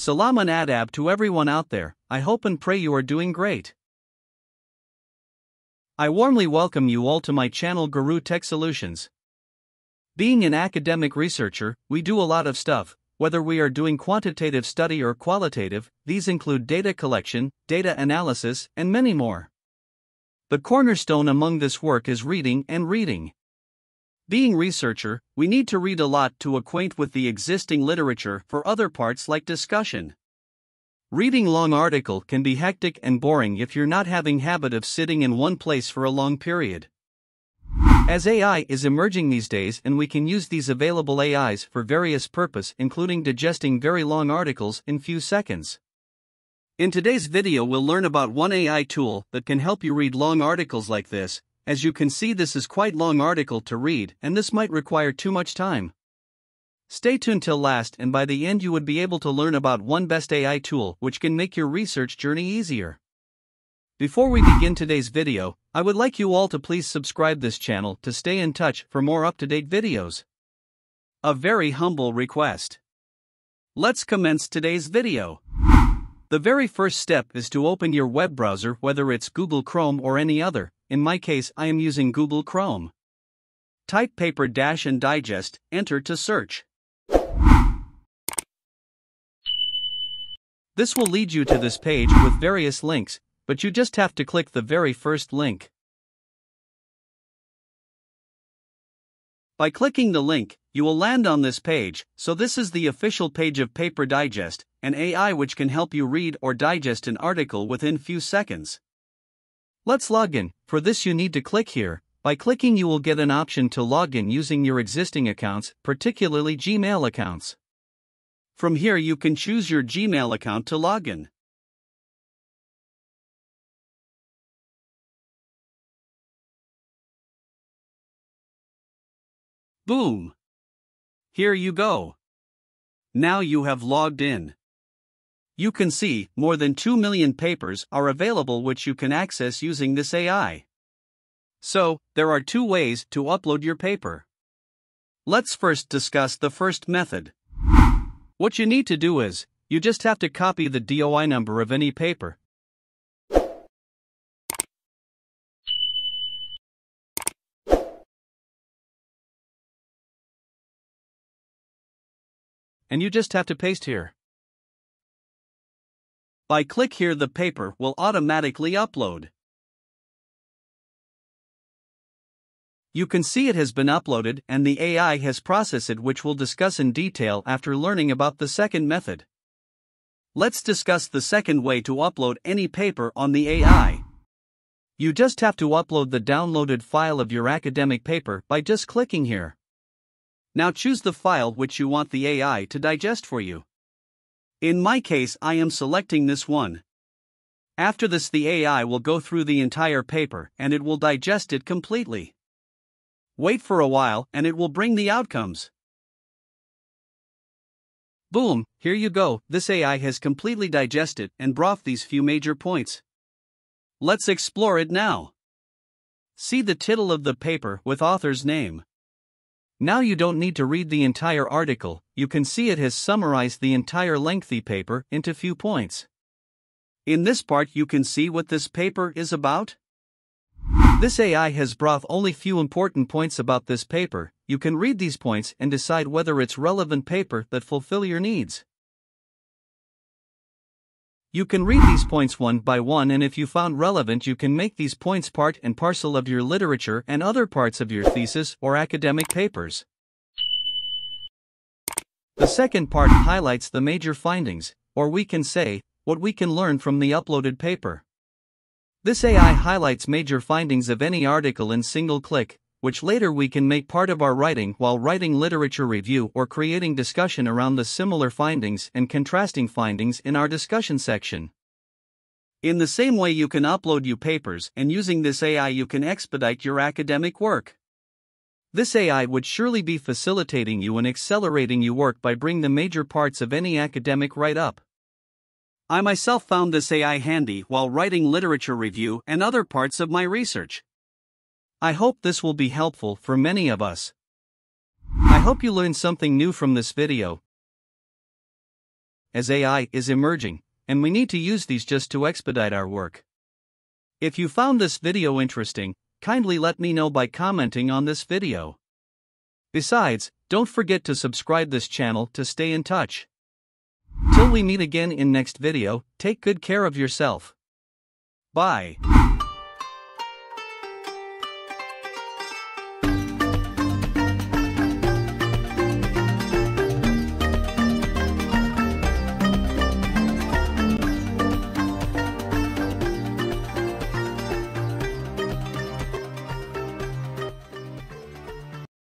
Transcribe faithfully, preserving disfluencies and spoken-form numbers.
Salam and adab to everyone out there. I hope and pray you are doing great. I warmly welcome you all to my channel Guru Tech Solutions. Being an academic researcher, we do a lot of stuff, whether we are doing quantitative study or qualitative. These include data collection, data analysis, and many more. The cornerstone among this work is reading and reading. Being researcher, we need to read a lot to acquaint with the existing literature for other parts like discussion. Reading long article can be hectic and boring if you're not having habit of sitting in one place for a long period. As A I is emerging these days and we can use these available A Is for various purpose including digesting very long articles in few seconds. In today's video we'll learn about one A I tool that can help you read long articles like this. As you can see, this is quite long article to read and this might require too much time. Stay tuned till last and by the end you would be able to learn about one best A I tool which can make your research journey easier. Before we begin today's video, I would like you all to please subscribe this channel to stay in touch for more up-to-date videos. A very humble request. Let's commence today's video. The very first step is to open your web browser, whether it's Google Chrome or any other. In my case, I am using Google Chrome. Type paper dash and digest, enter to search. This will lead you to this page with various links, but you just have to click the very first link. By clicking the link, you will land on this page. So this is the official page of Paper Digest, an A I which can help you read or digest an article within few seconds. Let's log in. For this you need to click here. By clicking you will get an option to log in using your existing accounts, particularly Gmail accounts. From here you can choose your Gmail account to log in. Boom! Here you go. Now you have logged in. You can see, more than two million papers are available which you can access using this A I. So, there are two ways to upload your paper. Let's first discuss the first method. What you need to do is, you just have to copy the D O I number of any paper. And you just have to paste here. By click here the paper will automatically upload. You can see it has been uploaded and the A I has processed it, which we'll discuss in detail after learning about the second method. Let's discuss the second way to upload any paper on the A I. You just have to upload the downloaded file of your academic paper by just clicking here. Now choose the file which you want the A I to digest for you. In my case, I am selecting this one. After this, the A I will go through the entire paper and it will digest it completely. Wait for a while and it will bring the outcomes. Boom, here you go. This A I has completely digested and brought these few major points. Let's explore it now. See the title of the paper with author's name. Now you don't need to read the entire article, you can see it has summarized the entire lengthy paper into few points. In this part you can see what this paper is about. This A I has brought only few important points about this paper. You can read these points and decide whether it's relevant paper that fulfill your needs. You can read these points one by one and if you found relevant you can make these points part and parcel of your literature and other parts of your thesis or academic papers. The second part highlights the major findings, or we can say, what we can learn from the uploaded paper. This A I highlights major findings of any article in single click, which later we can make part of our writing while writing literature review or creating discussion around the similar findings and contrasting findings in our discussion section. In the same way you can upload your papers, and using this A I you can expedite your academic work. This A I would surely be facilitating you and accelerating your work by bringing the major parts of any academic write-up. I myself found this A I handy while writing literature review and other parts of my research. I hope this will be helpful for many of us. I hope you learned something new from this video. as A I is emerging, and we need to use these just to expedite our work. If you found this video interesting, kindly let me know by commenting on this video. Besides, don't forget to subscribe this channel to stay in touch. Till we meet again in next video, take good care of yourself. Bye.